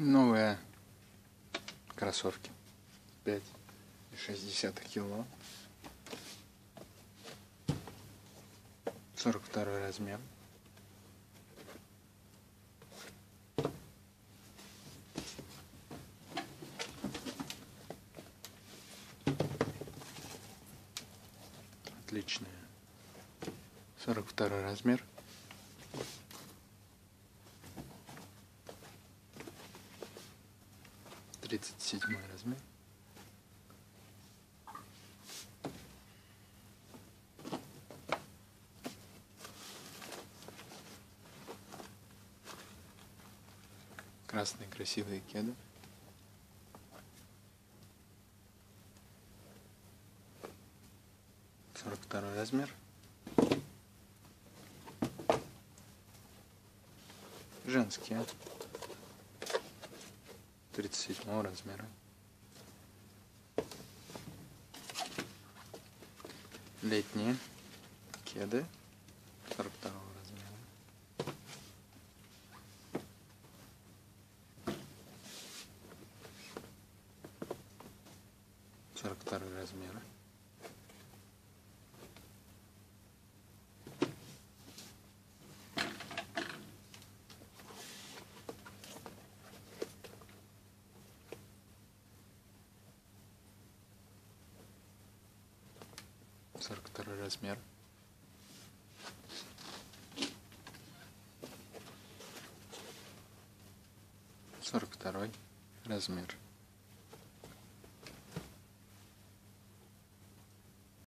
Новые кроссовки 5,6 кило, 42 размер. Отличные. 42 размер. Тридцать седьмой размер. Красные красивые кеды. Сорок второй размер. Женские. 37 размера. Летние кеды 42 размера. Сорок второй размер. Сорок второй размер. Сорок второй размер.